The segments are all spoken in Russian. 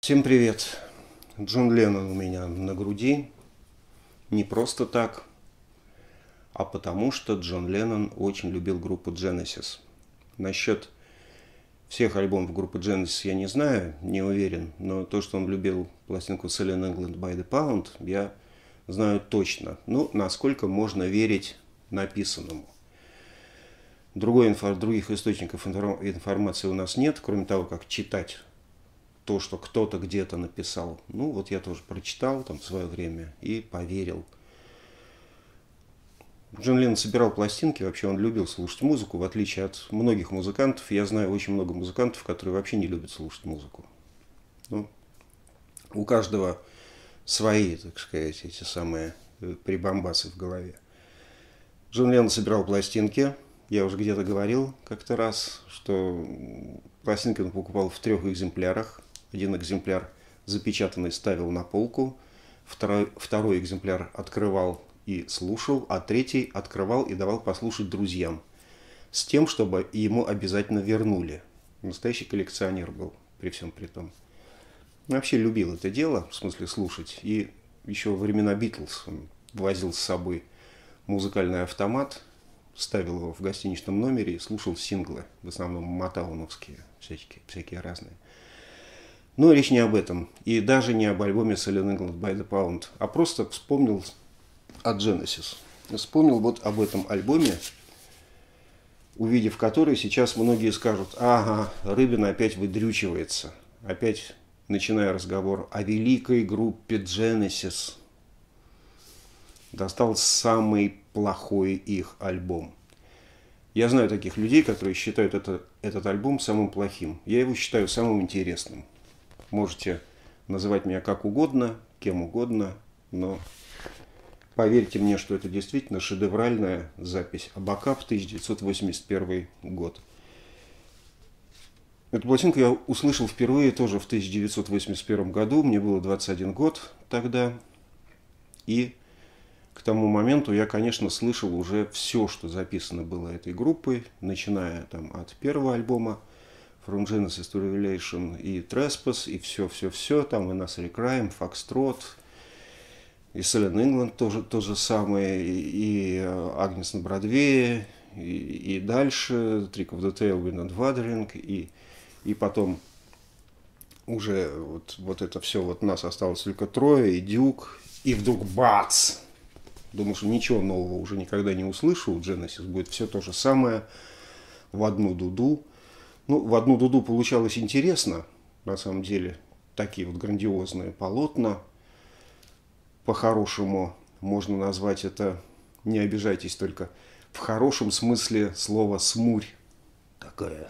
Всем привет! Джон Леннон у меня на груди. Не просто так, а потому что Джон Леннон очень любил группу Genesis. Насчет всех альбомов группы Genesis я не знаю, не уверен, но то, что он любил пластинку Selling England by the Pound, я знаю точно. Ну, насколько можно верить написанному. Других источников информации у нас нет, кроме того, как читать то, что кто-то где-то написал. Ну, вот я тоже прочитал там в свое время и поверил. Джон Леннон собирал пластинки, вообще он любил слушать музыку, в отличие от многих музыкантов. Я знаю очень много музыкантов, которые вообще не любят слушать музыку. Ну, у каждого свои, так сказать, эти самые прибамбасы в голове. Джон Леннон собирал пластинки. Я уже где-то говорил как-то раз, что пластинки он покупал в 3 экземплярах. Один экземпляр запечатанный ставил на полку, второй экземпляр открывал и слушал, а третий открывал и давал послушать друзьям. С тем, чтобы ему обязательно вернули. Настоящий коллекционер был, при всем при том. Вообще любил это дело, в смысле слушать. И еще во времена Битлз он возил с собой музыкальный автомат, ставил его в гостиничном номере и слушал синглы, в основном матауновские, всякие разные. Но речь не об этом. И даже не об альбоме Selling England by the Pound, а просто вспомнил о Genesis. Вспомнил вот об этом альбоме, увидев который, сейчас многие скажут: ага, Рыбин опять выдрючивается. Опять начиная разговор о великой группе Genesis. Достал самый плохой их альбом. Я знаю таких людей, которые считают этот альбом самым плохим. Я его считаю самым интересным. Можете называть меня как угодно, кем угодно, но поверьте мне, что это действительно шедевральная запись. Абакап, 1981 год. Эту пластинку я услышал впервые тоже в 1981 году. Мне было 21 год тогда. И к тому моменту я, конечно, слышал уже все, что записано было этой группой, начиная там от первого альбома From Genesis to Revelation и Trespass, и все, там и Nursery Crime, Foxtrot, и Selling England то же самое, и Агнес на Бродвее, и дальше Trick of the Tail, We're Not Wuthering, и потом уже вот это все, вот нас осталось только 3, и Дюк, и вдруг бац! Думаю, что ничего нового уже никогда не услышу, у Genesis будет все то же самое, в одну дуду. Ну, в одну дуду получалось интересно, на самом деле, такие вот грандиозные полотна. По-хорошему можно назвать это, не обижайтесь только, в хорошем смысле слова смурь. Такая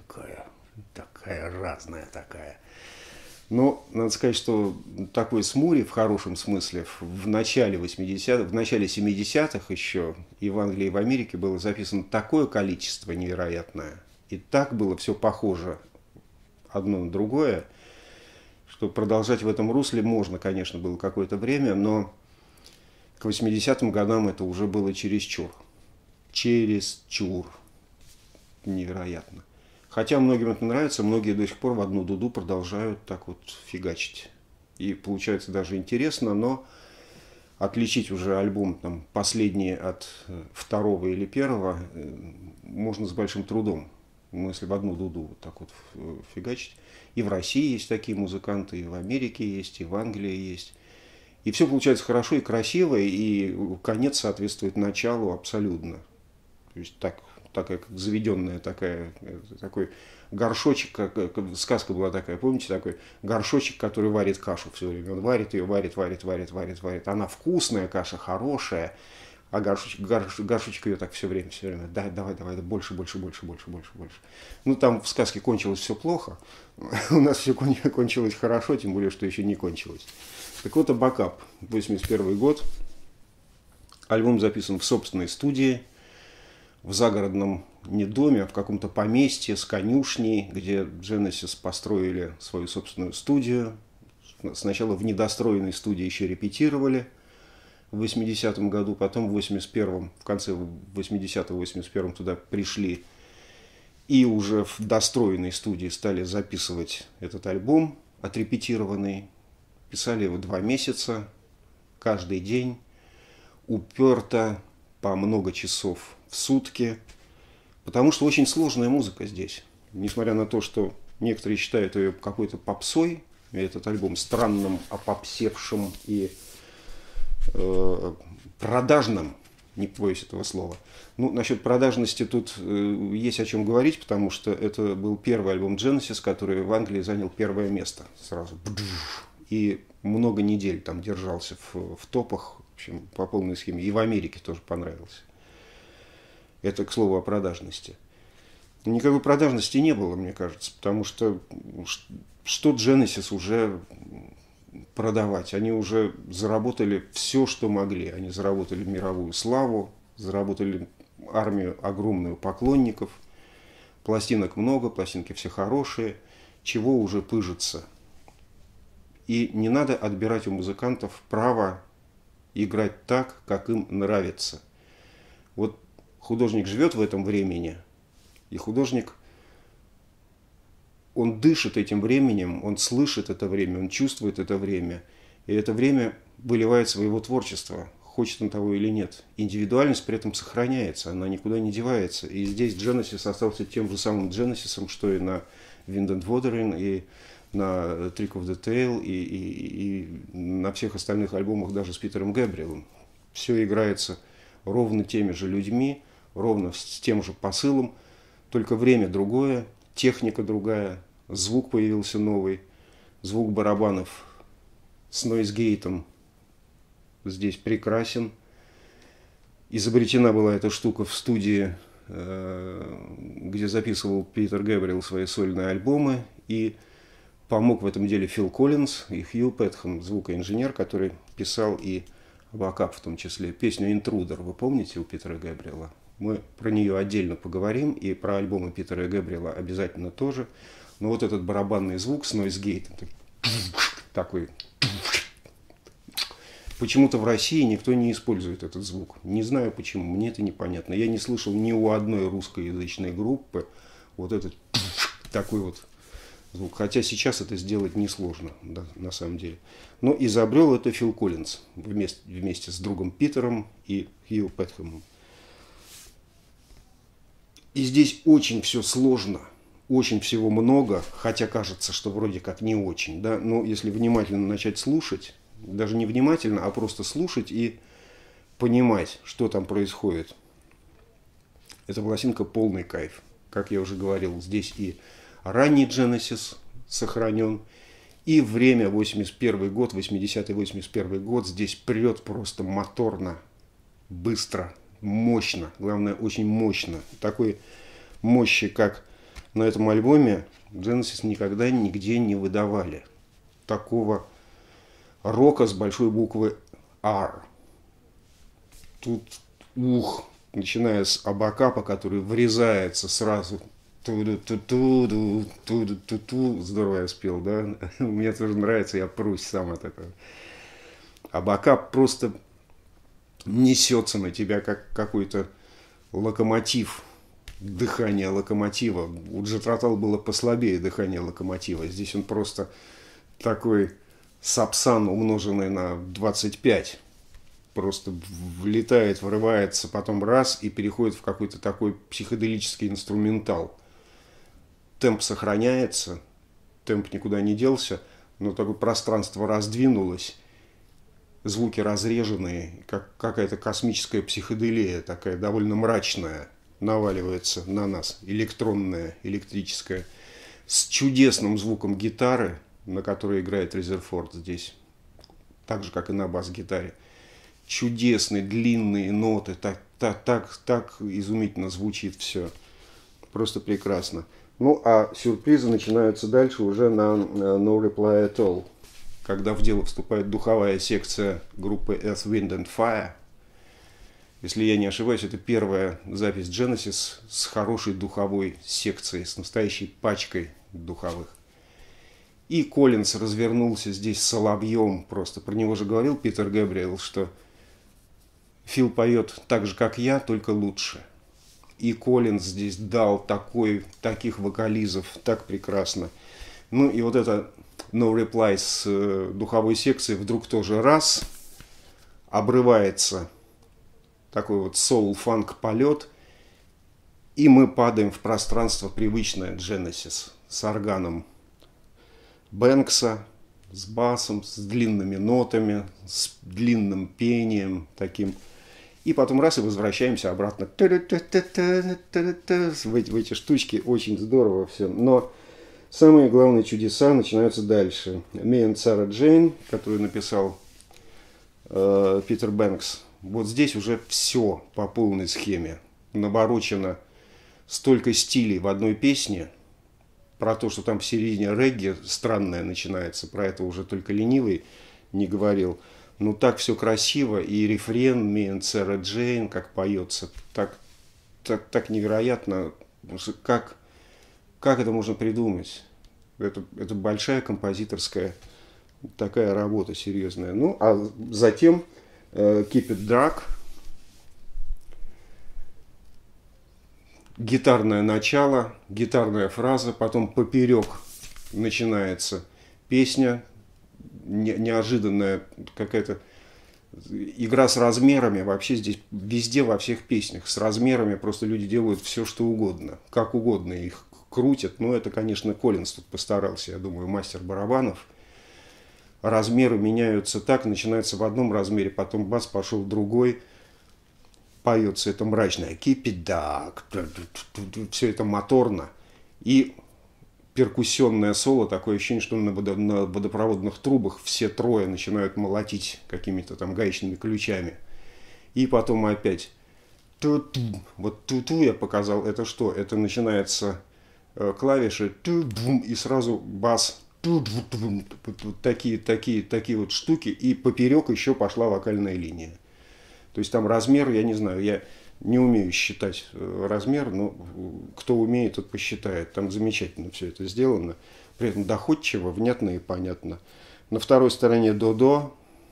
разная такая. Но надо сказать, что такой смури в хорошем смысле в начале 80-х, в начале 70-х еще и в Англии, и в Америке было записано такое количество невероятное. И так было все похоже одно на другое, что продолжать в этом русле можно, конечно, было какое-то время, но к 80-м годам это уже было чересчур. Чересчур. Невероятно. Хотя многим это нравится, многие до сих пор в одну дуду продолжают так вот фигачить. И получается даже интересно, но отличить уже альбом там, последний от второго или первого можно с большим трудом. Ну, если в одну дуду вот так вот фигачить. И в России есть такие музыканты, и в Америке есть, и в Англии есть. И все получается хорошо и красиво, и конец соответствует началу абсолютно. То есть такая как заведенная такой горшочек, как сказка была такая, помните, такой горшочек, который варит кашу все время. Он варит ее, варит. Она вкусная, каша хорошая, а горшочек ее так все время. Да, давай, больше. Ну, там в сказке кончилось все плохо. У нас все кончилось хорошо, тем более, что еще не кончилось. Так вот, Абакап, 81 год. Альбом записан в собственной студии, в загородном не доме, а в каком-то поместье с конюшней, где Genesis построили свою собственную студию. Сначала в недостроенной студии еще репетировали в 80-м году, потом в 81-м, в конце 80-го, 81-м туда пришли и уже в достроенной студии стали записывать этот альбом. отрепетированный. Писали его 2 месяца, каждый день, уперто, по много часов в сутки. Потому что очень сложная музыка здесь. Несмотря на то, что некоторые считают ее какой-то попсой, этот альбом странным, опопсевшим и продажным, не побоюсь этого слова. Ну, насчет продажности тут есть о чем говорить, потому что это был первый альбом Genesis, который в Англии занял 1-е место сразу. И много недель там держался в топах, в общем, по полной схеме. И в Америке тоже понравился. Это, к слову, о продажности. Никакой продажности не было, мне кажется, потому что Genesis уже продавать? Они уже заработали все, что могли. Они заработали мировую славу, заработали армию огромную поклонников. Пластинок много, пластинки все хорошие. Чего уже пыжиться? И не надо отбирать у музыкантов право играть так, как им нравится. Вот художник живет в этом времени, и художник, он дышит этим временем, он слышит это время, он чувствует это время. И это время выливается в его творчество, хочет он того или нет. Индивидуальность при этом сохраняется, она никуда не девается. И здесь Genesis остался тем же самым Genesis, что и на Wind and Wuthering, и на Trick of the Tail, и на всех остальных альбомах даже с Питером Гэбриэлом. Все играется ровно теми же людьми, ровно с тем же посылом, только время другое, техника другая, звук появился новый, звук барабанов с нойзгейтом здесь прекрасен. Изобретена была эта штука в студии, где записывал Питер Гэбриэл свои сольные альбомы, и помог в этом деле Фил Коллинз и Хью Пэтхэм, звукоинженер, который писал и бэкап, в том числе песню «Интрудер». Вы помните у Питера Гэбриэла? Мы про нее отдельно поговорим, и про альбомы Питера Гэбриэла обязательно тоже. Но вот этот барабанный звук с нойзгейтом, такой... Почему-то в России никто не использует этот звук. Не знаю почему, мне это непонятно. Я не слышал ни у одной русскоязычной группы вот этот такой вот звук. Хотя сейчас это сделать несложно, да, на самом деле. Но изобрел это Фил Коллинз вместе с другом Питером и Хью Пэтхэмом. И здесь очень все сложно, очень всего много, хотя кажется, что вроде как не очень. Да? Но если внимательно начать слушать, даже не внимательно, а просто слушать и понимать, что там происходит. Эта пластинка полный кайф. Как я уже говорил, здесь и ранний Genesis сохранен, и время 81 год, 80-й 81 год здесь прет просто моторно, быстро, мощно, главное, очень мощно. Такой мощи, как на этом альбоме, Genesis никогда нигде не выдавали. Такого рока с большой буквы R. Тут, начиная с абакапа, который врезается сразу. Ту-ду-ту-ту-ду, здорово я спел, да? Мне тоже нравится, я прусь сам от этого. Абакап просто несется на тебя, как какой-то локомотив, дыхание локомотива. У Джет Ротал было послабее дыхание локомотива. Здесь он просто такой сапсан, умноженный на 25. Просто влетает, врывается, потом раз и переходит в какой-то такой психоделический инструментал. Темп сохраняется, темп никуда не делся, но такое пространство раздвинулось, звуки разреженные, как какая-то космическая психоделия, такая довольно мрачная, наваливается на нас, электронная, электрическая, с чудесным звуком гитары, на которой играет Резерфорд здесь, так же, как и на бас-гитаре. Чудесные, длинные ноты, так изумительно звучит все. Просто прекрасно. Ну, а сюрпризы начинаются дальше уже на No Reply at All, когда в дело вступает духовая секция группы Earth, Wind and Fire. Если я не ошибаюсь, это первая запись Genesis с хорошей духовой секцией, с настоящей пачкой духовых. И Коллинз развернулся здесь соловьем просто. Про него же говорил Питер Гэбриэл, что Фил поет так же, как я, только лучше. И Коллинз здесь дал таких вокализов, так прекрасно. Ну и вот эта No Reply с духовой секцией вдруг тоже раз обрывается такой вот соул-фанк полет, и мы падаем в пространство привычное Genesis с органом Бэнкса, с басом, с длинными нотами, с длинным пением таким. И потом раз и возвращаемся обратно в эти штучки. Очень здорово все. Но самые главные чудеса начинаются дальше. Me and Sarah Jane, которую написал Питер Бэнкс. Вот здесь уже все по полной схеме. Наворочено столько стилей в одной песне. Про то, что там в середине регги странное начинается. Про это уже только ленивый не говорил. Ну так все красиво. И рефрен Me and Sarah Jane, как поется. Так невероятно. Как это можно придумать? Это большая композиторская такая работа серьезная. Ну, а затем Keep It Dark. Гитарное начало, гитарная фраза, потом поперек начинается песня, неожиданная какая-то игра с размерами. Вообще здесь везде, во всех песнях с размерами просто люди делают все, что угодно, как угодно их крутят. Ну, это, конечно, Коллинз тут постарался, я думаю, мастер барабанов. Размеры меняются так, начинается в одном размере, потом бац, пошел в другой. Поется это мрачное Keep It Dark, все это моторно. И перкуссионное соло, такое ощущение, что на водопроводных трубах все трое начинают молотить какими-то там гаечными ключами. И потом опять ту-ту. Вот ту-ту я показал, это что? Это начинается клавиши и сразу бас. Такие вот штуки. И поперек еще пошла вокальная линия. То есть там размер, я не знаю, я не умею считать размер, но кто умеет, тот посчитает. Там замечательно все это сделано. При этом доходчиво, внятно и понятно. На второй стороне до-до.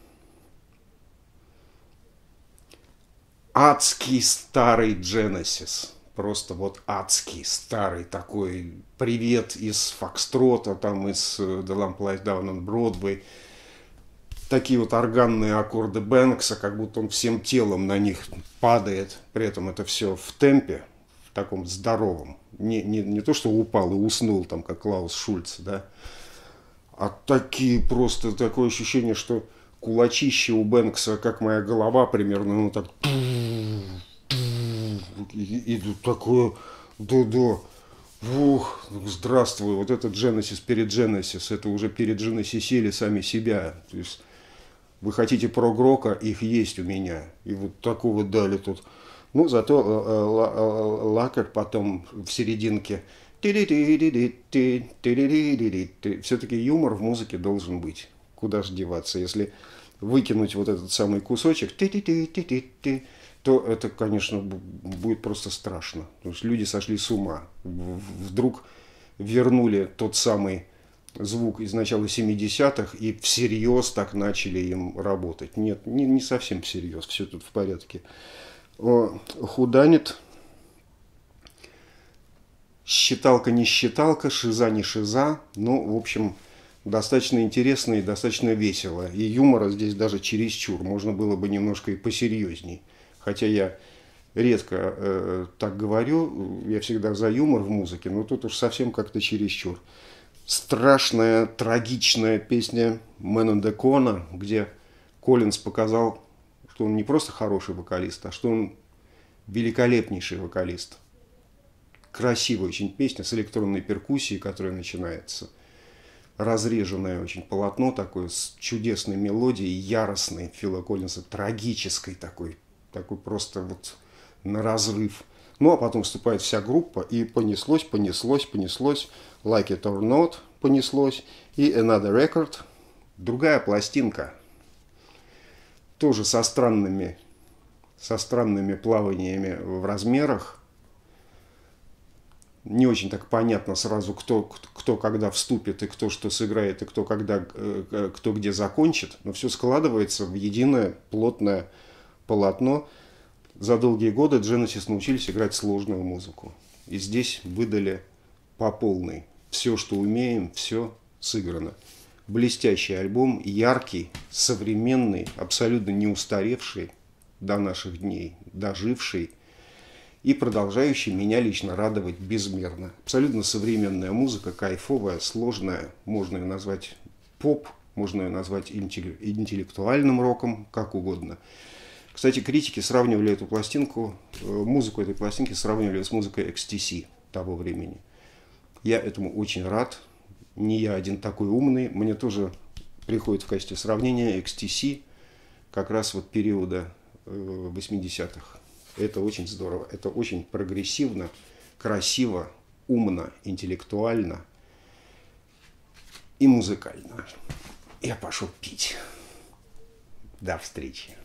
Адский старый Genesis. Просто вот адский старый такой привет из Фокстрота, там из The Lamp Lies Down on Broadway. Такие вот органные аккорды Бэнкса, как будто он всем телом на них падает. При этом это все в темпе, в таком здоровом. Не то, что упал и уснул, там, как Клаус Шульц, да. А такие просто, такое ощущение, что кулачище у Бэнкса, как моя голова примерно, ну так. И такое, да. Ух, здравствуй, вот это Genesis перед Genesis, это уже перед Genesis'или сами себя. То есть вы хотите прог-рока, их есть у меня. И вот такого дали тут. Ну, зато Лакер потом в серединке. Все-таки юмор в музыке должен быть. Куда же деваться? Если выкинуть вот этот самый кусочек, то это, конечно, будет просто страшно. Потому что люди сошли с ума. Вдруг вернули тот самый звук из начала 70-х и всерьез так начали им работать. Нет, не совсем всерьез, все тут в порядке. Худанит. Считалка не считалка, шиза не шиза. Ну, в общем, достаточно интересно и достаточно весело. И юмора здесь даже чересчур. Можно было бы немножко и посерьезней. Хотя я редко так говорю, я всегда за юмор в музыке, но тут уж совсем как-то чересчур. Страшная, трагичная песня Man on the Corner, где Коллинз показал, что он не просто хороший вокалист, а что он великолепнейший вокалист. Красивая очень песня с электронной перкуссией, которая начинается. Разреженное очень полотно такое, с чудесной мелодией, яростной Фила Коллинза, трагической такой просто вот на разрыв. Ну, а потом вступает вся группа, и понеслось. Like It or Not понеслось. И Another Record. Другая пластинка. Тоже со странными плаваниями в размерах. Не очень так понятно сразу, кто когда вступит, и кто что сыграет, и кто где закончит. Но все складывается в единое плотное полотно. За долгие годы Genesis научились играть сложную музыку. И здесь выдали по полной. Все, что умеем, все сыграно. Блестящий альбом, яркий, современный, абсолютно не устаревший до наших дней, доживший и продолжающий меня лично радовать безмерно. Абсолютно современная музыка, кайфовая, сложная, можно ее назвать поп, можно ее назвать интеллектуальным роком, как угодно. Кстати, критики сравнивали эту пластинку, музыку этой пластинки сравнивали с музыкой XTC того времени. Я этому очень рад. Не я один такой умный. Мне тоже приходит в качестве сравнения XTC как раз вот периода 80-х. Это очень здорово. Это очень прогрессивно, красиво, умно, интеллектуально и музыкально. Я пошел пить. До встречи.